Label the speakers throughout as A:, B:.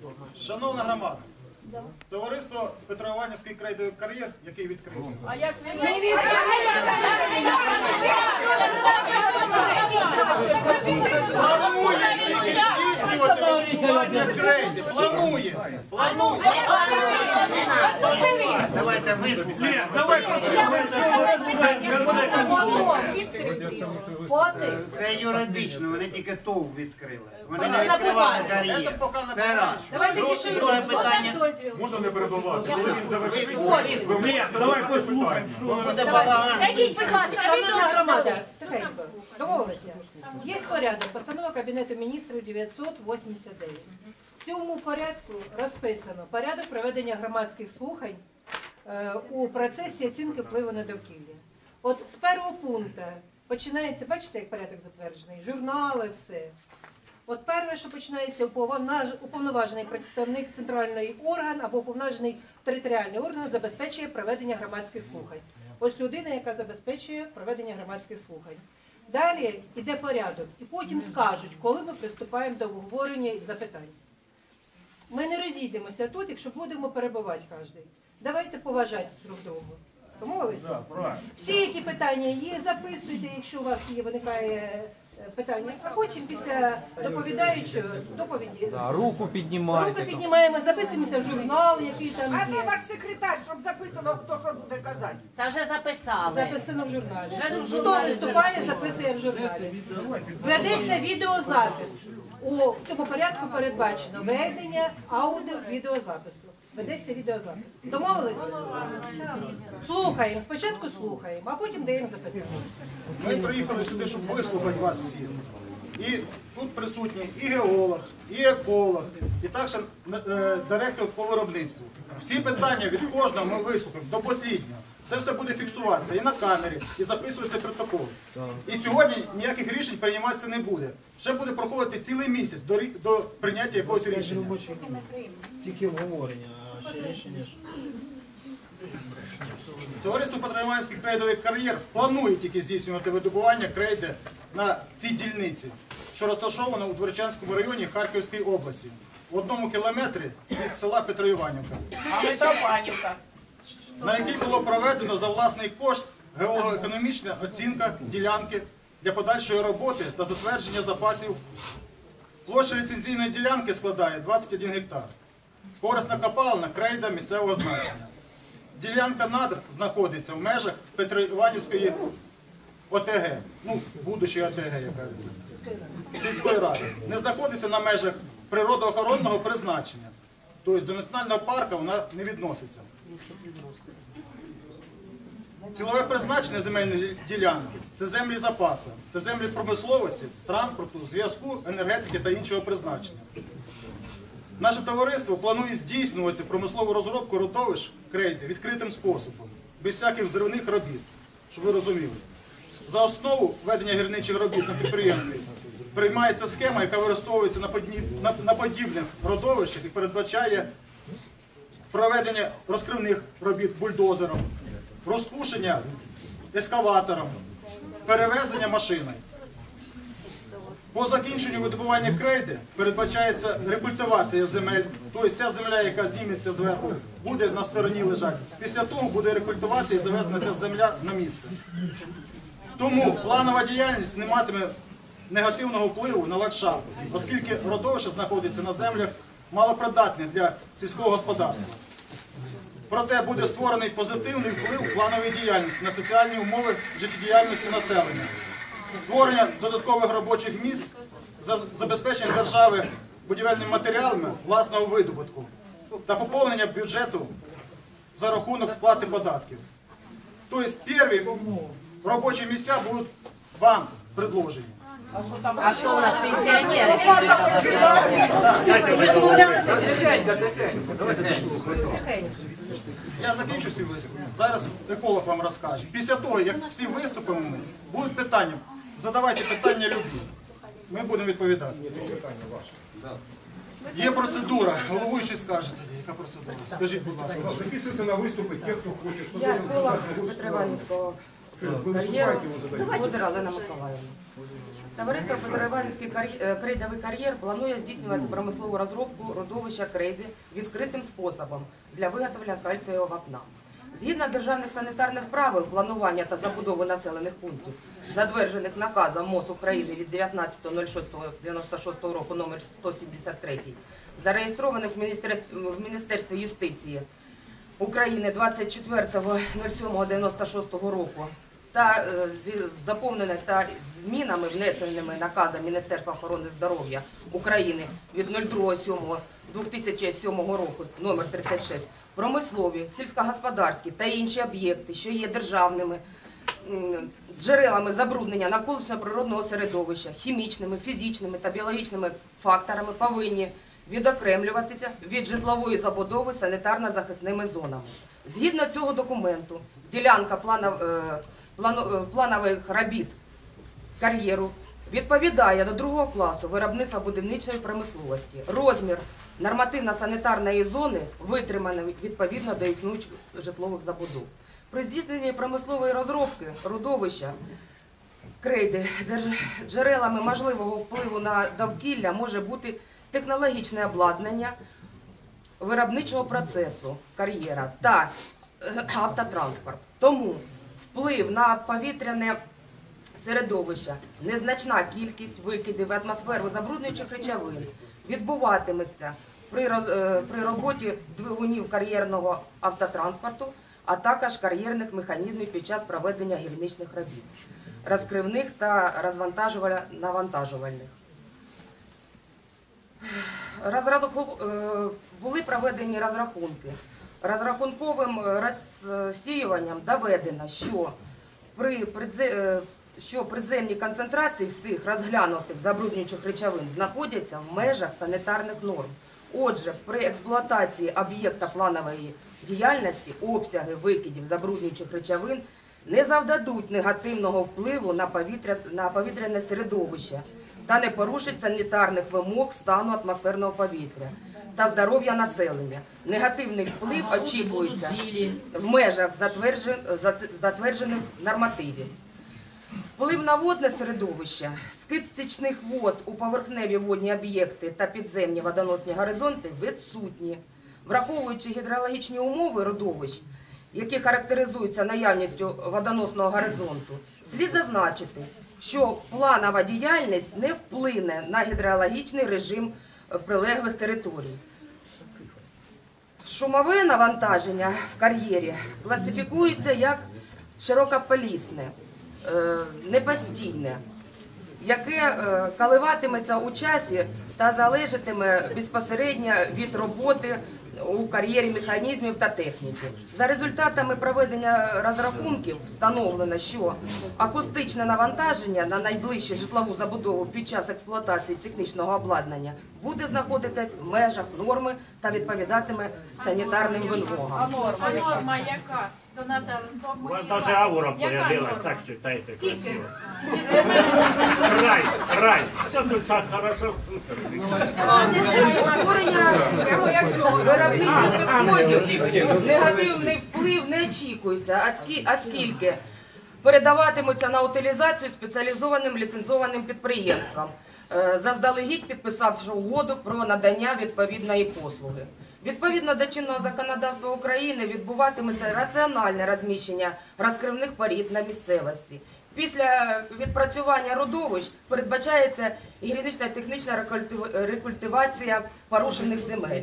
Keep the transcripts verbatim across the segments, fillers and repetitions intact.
A: Шановна громада, товариство Петроіванівський крейдовий кар'єр, який відкрився.
B: А як ви не
A: Планує тільки здійснювати вибудування крейди. Планує. Планує.
C: Давайте вислухаємо. Це юридично, вони тільки ТОВ відкрили. Вони не відкривали кар'єр. Це раз. Друге питання.
D: Можна не перебувати? Коли він завершить,
C: Ні, давай послухаємо. Буде балаган.
B: Скажіть, будь ласка,
E: Шановна громада, тихенько, домовилися. Є порядок, постанова Кабінету міністрів дев'ятсот вісімдесят дев'ять. В цьому порядку розписано порядок проведення громадських слухань е, у процесі оцінки впливу на довкілля. От з першого пункту починається, бачите, як порядок затверджений, журнали, все. От перше, що починається, уповноважений представник центральний орган або уповноважений територіальний орган забезпечує проведення громадських слухань. Ось людина, яка забезпечує проведення громадських слухань. Далі йде порядок. І потім скажуть, коли ми приступаємо до обговорення і запитань. Ми не розійдемося тут, якщо будемо перебувати кожен. Давайте поважати друг друга. Домовилися? Всі, які питання є, записуйте, якщо у вас є, виникає питання. А потім після доповідаючого доповіді.
F: Да, руку піднімайте.
E: Руку піднімаємо, записуємося в журнал, який там
B: а де
E: є.
B: ваш секретар, щоб записано, хто що буде казати?
G: Та вже записали.
E: Записано в журналі.
G: Вже в
E: Хто
G: журналі
E: виступає, записує в журналі. Ведеться відеозапис. У цьому порядку передбачено ведення аудіо-відеозапису. Ведеться відеозапис. Домовилися? Слухаємо. Спочатку слухаємо, а потім даємо запитання.
A: Ми приїхали сюди, щоб вислухати вас всіх. І тут присутні і геолог, і еколог, і також е, директор по виробництву. Всі питання від кожного ми вислухаємо до останнього. Це все буде фіксуватися і на камері, і записується протокол. І сьогодні ніяких рішень прийматися не буде. Ще буде проходити цілий місяць до, до прийняття якогось рішення.
F: Тільки обговорення, а ще рішення.
A: Товариство Петроіванівський крейдовий кар'єр планує тільки здійснювати видобування крейди на цій дільниці, що розташована у Дворічанському районі Харківської області, в одному кілометрі від села Петроіванівка,
B: А ми Таванівка.
A: на який було проведено за власний кошт геологоекономічна оцінка ділянки для подальшої роботи та затвердження запасів. Площа ліцензійної ділянки складає двадцять один гектар. Корисна копалина крейда місцевого значення. Ділянка надр знаходиться в межах Петроіванівської ОТГ, ну, будущої ОТГ, яка це, сільської ради. Не знаходиться на межах природоохоронного призначення. Тобто до національного парку вона не відноситься. Цілове призначення земельної ділянки – це землі запасу, це землі промисловості, транспорту, зв'язку, енергетики та іншого призначення. Наше товариство планує здійснювати промислову розробку родовищ крейди відкритим способом, без всяких взривних робіт, щоб ви розуміли. За основу ведення гірничих робіт на підприємстві приймається схема, яка використовується на, подіб... на... на подібних родовищах і передбачає проведення розкривних робіт бульдозером, розпушення ескаватором, перевезення машиною. По закінченню видобування крейди передбачається рекультивація земель, тобто ця земля, яка зніметься зверху, буде на стороні лежати. Після того буде рекультивація і завезена ця земля на місце. Тому планова діяльність не матиме негативного впливу на ландшафт, оскільки родовище знаходиться на землях малопридатних для сільського господарства. Проте буде створений позитивний вплив планової діяльності на соціальні умови життєдіяльності населення, створення додаткових робочих місць, забезпечення держави будівельними матеріалами власного видобутку та поповнення бюджету за рахунок сплати податків. Тобто перші робочі місця будуть вам предложені.
G: А що у нас пенсіонери?
A: Я закінчу свій виступ. Зараз еколог вам розкаже. Після того, як всі виступимо, ми, будуть питання. Задавайте питання любі. Ми будемо відповідати. Є процедура. Головуючий скаже тоді, яка процедура. Скажіть, будь ласка.
D: Записуються на виступи ті, хто хоче.
E: Я еколог Петроіванівського
H: кар'єру Бодер Олена Миколаївна. Товариство Петрованський крейдовий кар'єр планує здійснювати промислову розробку родовища крейди відкритим способом для виготовлення кальцієвого вапна. Згідно державних санітарних правил планування та забудови населених пунктів, затверджених наказом МОЗ України від дев'ятнадцятого шостого дев'яносто шостого року номер сто сімдесят три, зареєстрованих в Міністерстві, в Міністерстві юстиції України двадцять четвертого сьомого дев'яносто шостого року та е, з доповненими та змінами, внесеними наказом Міністерства охорони здоров'я України від другого сьомого дві тисячі сьомого року номер тридцять шість, промислові, сільськогосподарські та інші об'єкти, що є державними м, джерелами забруднення навколишнього природного середовища, хімічними, фізичними та біологічними факторами повинні відокремлюватися від житлової забудови санітарно-захисними зонами. Згідно цього документу, ділянка планов, е, плану, е, планових робіт кар'єру відповідає до другого класу виробництва будівничої промисловості. Розмір нормативно-санітарної зони витриманий відповідно до існуючих житлових забудов. При здійсненні промислової розробки родовища крейди джерелами можливого впливу на довкілля може бути технологічне обладнання виробничого процесу кар'єра та автотранспорт. Тому вплив на повітряне середовище, незначна кількість викидів в атмосферу забруднюючих речовин відбуватиметься при, при роботі двигунів кар'єрного автотранспорту, а також кар'єрних механізмів під час проведення гірничних робіт, розкривних та розвантажувально-навантажувальних. Розраху... Були проведені розрахунки. Розрахунковим розсіюванням доведено, що при придзе... що приземні концентрації всіх розглянутих забруднюючих речовин знаходяться в межах санітарних норм. Отже, при експлуатації об'єкта планової діяльності обсяги викидів забруднюючих речовин не завдадуть негативного впливу на, повітря... на повітряне середовище та не порушить санітарних вимог стану атмосферного повітря та здоров'я населення. Негативний вплив очікується в межах затверджен... затверджених нормативів. Вплив на водне середовище, скид стічних вод у поверхневі водні об'єкти та підземні водоносні горизонти відсутні. Враховуючи гідрологічні умови родовищ, які характеризуються наявністю водоносного горизонту, слід зазначити, що планова діяльність не вплине на гідрологічний режим прилеглих територій. Шумове навантаження в кар'єрі класифікується як широкополісне, непостійне, яке коливатиметься у часі та залежатиме безпосередньо від роботи у кар'єрі механізмів та техніки. За результатами проведення розрахунків встановлено, що акустичне навантаження на найближчу житлову забудову під час експлуатації технічного обладнання буде знаходитись в межах норми та відповідатиме санітарним вимогам.
B: А норма яка? До нас
D: У вас навіть аура появилась, так читайте.
B: Скільки?
D: Рай, рай, все тут так хорошо, супер.
H: Утворення виробничих відходів негативний вплив не очікується, оскільки передаватимуться на утилізацію спеціалізованим ліцензованим підприємствам, заздалегідь підписавши угоду про надання відповідної послуги. Відповідно до чинного законодавства України відбуватиметься раціональне розміщення розкривних порід на місцевості. Після відпрацювання родовищ передбачається гігієнічна технічна рекультивація порушених земель.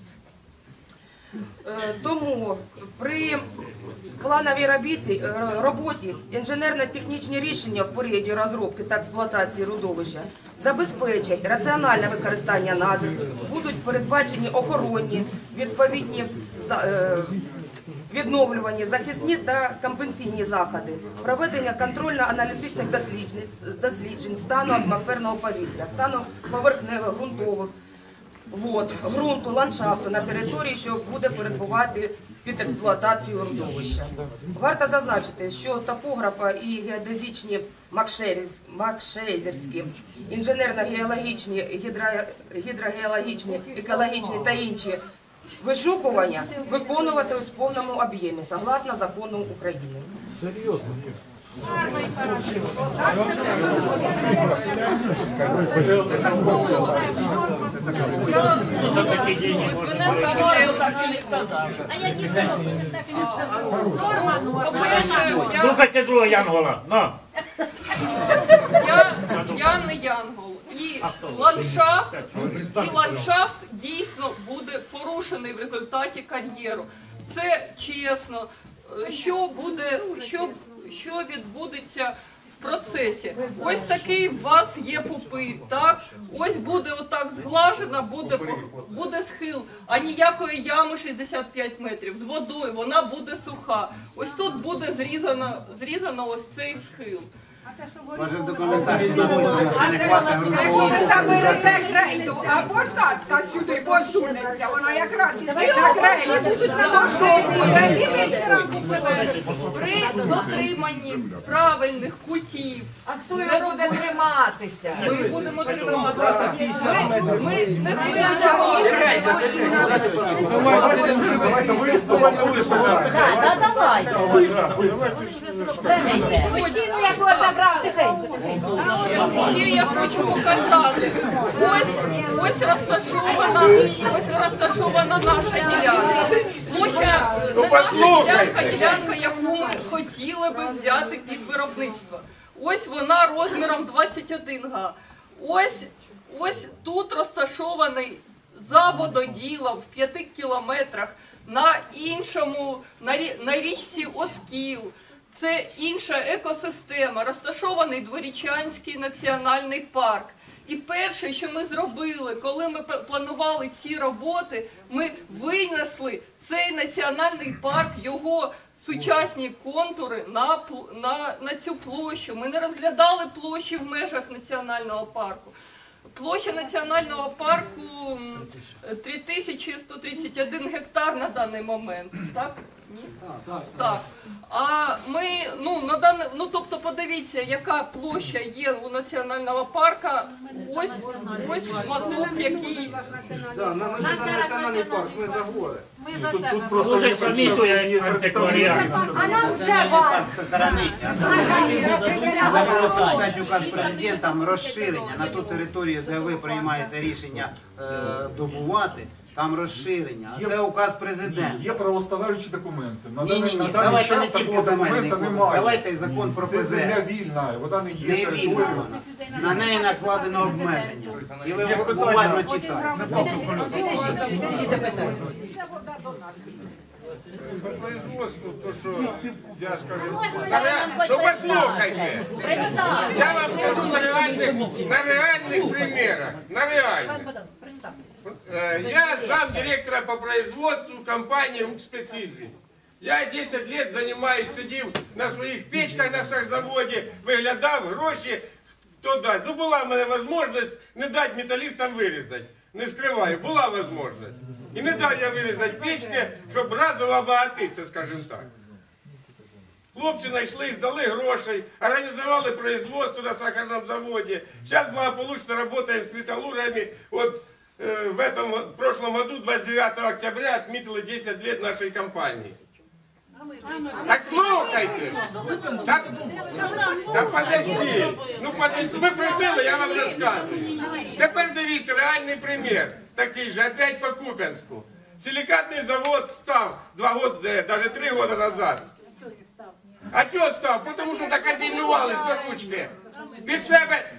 H: Тому при плановій роботі, роботі інженерно-технічні рішення в періоді розробки та експлуатації родовища забезпечать раціональне використання надр, будуть передбачені охоронні, відповідні відновлювані, захисні та компенсаційні заходи, проведення контрольно-аналітичних досліджень, досліджень стану атмосферного повітря, стану поверхневих, ґрунтових вод, ґрунту, ландшафту на території, що буде перебувати під експлуатацією родовища. Варто зазначити, що топографа і геодезичні макшейдерські, інженерно-геологічні, гідро- гідрогеологічні, екологічні та інші вишукування виконувати в повному об'ємі, согласно закону України.
F: Серйозно.
D: За такі деньги можна
B: А я нічого так і не сказала. Норма, норма.
D: слухайте другого Янгола. Ну.
I: Я, я не Янгол. І ландшафт, і ландшафт дійсно буде порушений в результаті кар'єру. Це чесно. Що буде, що, що відбудеться в процесі? Ось такий у вас є пупит, так? Ось буде отак зглажена, буде, буде схил, а ніякої ями шістдесят п'ять метрів. З водою вона буде суха. Ось тут буде зрізано, зрізано ось цей схил.
C: Може в документації написано, що не хватає грунтового покриття.
J: А посадка сюди посунеться, вона якраз іде на крейді, будуть заношені.
I: При дотриманні правильних кутів.
G: А хто його буде триматися?
I: Ми будемо триматися. Ми, ми не хочемо.
G: Так, так, давайте.
B: Мужчину якого забрали.
I: Ще я хочу показати. Ось, ось розташована, ось розташована наша ділянка. Площа, не наша ділянка, ділянка, яку ми хотіли би взяти під виробництво. Ось вона розміром двадцять один га. Ось, ось тут розташований за вододілом в п'яти кілометрах на іншому, на, рі, на річці Оскіл. Це інша екосистема, розташований Дворічанський національний парк. І перше, що ми зробили, коли ми планували ці роботи, ми винесли цей національний парк, його сучасні контури на, на, на цю площу. Ми не розглядали площі в межах національного парку. Площа національного парку три тисячі сто тридцять один гектар на даний момент. Так? Ні? Так. Так. А ми, ну, на дан... ну, тобто подивіться, яка площа є у національного парка. Ось, ось шматок, який...
C: Національний парк, ми за гори.
B: Ми за себе.
D: Дуже самітує антикваріат.
G: А нам вже вас.
C: Треба почитати указ президента, там розширення на ту територію, де ви приймаєте рішення е, добувати, там розширення. А це указ президента.
K: Є правоустановлюючі документи. На
C: Ні,
K: даний,
C: ні,
K: на
C: ні,
K: даний
C: давайте
K: час
C: не тільки
K: такого
C: земельний
K: документа
C: кодекс,
K: немає.
C: давайте закон про
K: Це земля
C: ПЗ.
K: вільна, вона не є
C: Не вільна
K: територією.
C: вона. На неї накладено обмеження. І ви
K: Є ж питання.
C: буквально читаєте.
L: Производство, то що я скажу, на ре... ну послухайте, я вам скажу на реальних, на реальних примерах, на реальних. Э, Я зам директора по производству компании «Укрспецизвесть». Я десять лет занимаюсь, сидів на своїх печках на сахзаводі, виглядав гроші, хто дасть. Ну була в мене можливість не дати металістам вирізати. Не скриваю, була можливість. І не дав я вирізати печки, щоб разово обагатитися, скажімо так. Хлопці знайшли, здали грошей, організували производство на сахарному заводі. Зараз благополучно працюємо з металлургами. От э, в этом в прошлом году, двадцать девятого октября, отметили десять лет нашей компании. Так слухайте! Так, та подожди! Ну подожди, ви просили, я вам розказую. Тепер дивіться, реальний примір. Такий же, опять по Куп'янську. Силикатний завод став два роки, навіть три роки назад. А чого став? Тому що так озимнували з ручки. Під себе...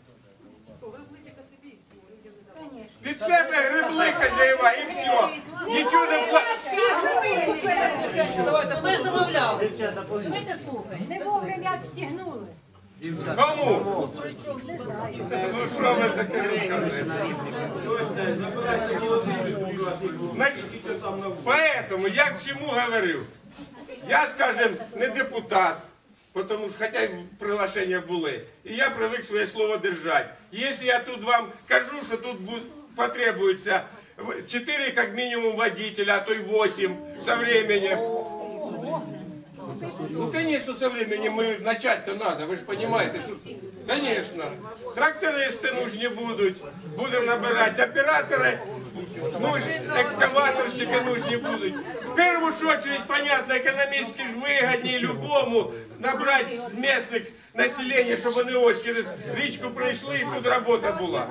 L: Під себе грибли хазяєва і все. Нічого не платить.
E: Ми ж домовлялися. Ми не слухаємо.
B: Не вовремя стягнули.
L: Кому? Ну що ви таке розказуєте? Поэтому я к чему говорю? Я, скажем, не депутат, потому что, хотя приглашения були, и я привык свое слово держать. Если я тут вам кажу, что тут потребуется четыре как минимум водителя, а то и восемь со временем. Ну, конечно, со временем мы начать-то надо, вы же понимаете, что... Конечно. Трактористы нужны будут, будем набирать операторы, ну, экскаваторщики. пластика нужні будуть. В першу очередь, понятно, економічно ж вигідні любому набрати з місцевих населення, щоб вони ось через річку пройшли і тут робота була.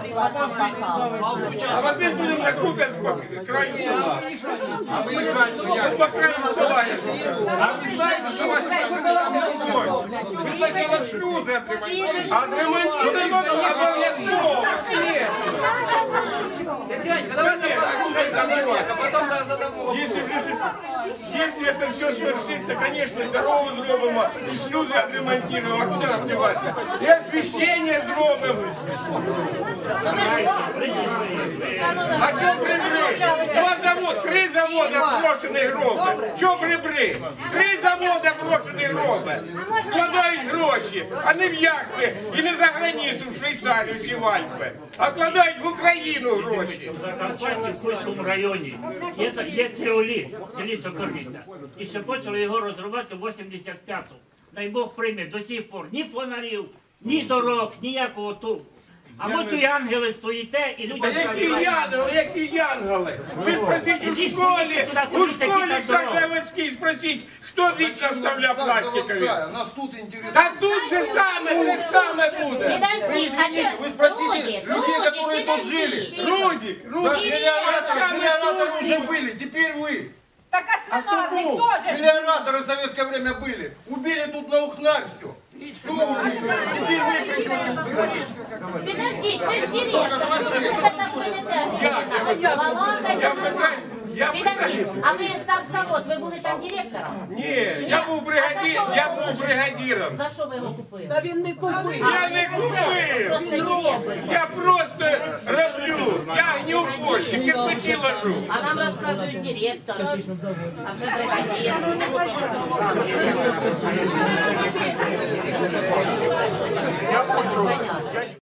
L: А води будемо на Куп'янськ по краю села. А виїжджати по краю села, я що кажу. А ви знаєте, що вас ви спочатку шлюзи отремонтуємо. Отремонтуємо обов'язково. Если это все свершится, конечно, дорогу зробимо, и шлюзы отремонтируем, а куда нам деваться? И освещение зробимо. А что прибри? Два завода, три завода брошених робить. Що прибри? Три завода брошених робить. Вкладають гроші, а не в яхти і не за границю, в Швейцарію чи в Альпи, а вкладають в Україну гроші.
D: В Закарпатті, в Хуському районі, є, є ціоліт, селі Сокорниця. І ще почали його розривати у вісімдесят п'ятому. Дай Бог прийме до сих пор ні фонарів, ні дорог, ніякого толку. А ви тут ангели стоїте і
L: А
D: людям
L: які янголи, які янголи? Ви спросіть у школі, у школі Шахсавицькій спросіть, хто вікна вставляв пластикові?
K: Нас тут интересует.
L: Та тут же саме, те саме буде.
B: Подожди, хотя...
K: Вы спросите
B: Рудик,
K: людей,
B: Рудик,
K: которые тут жили.
B: подожди.
L: Рудик,
K: Да,
L: Рудик,
K: миллионаторы, миллионаторы уже были, теперь вы.
G: Так а свинарник теж.
K: Миллионаторы в советское время были. Убили тут на Ухнарь все. Все убили. Теперь вы придете.
B: Подождите, вы же директор, что вы себя так поведали? Баланс,
L: я
B: это
L: питаю, я
B: Подождите,
L: питаю.
B: а ви сам завод, ви були там директором?
L: Ні, я був бригадір, я був бригадіром.
B: За що ви його купили?
G: Та він не купив.
L: Я не купив.
B: Просто директор.
L: Я просто роблю. Я гнівборщик, кирпичі ложу.
B: А нам розказують директор, а вже бригадір.
L: Я почув.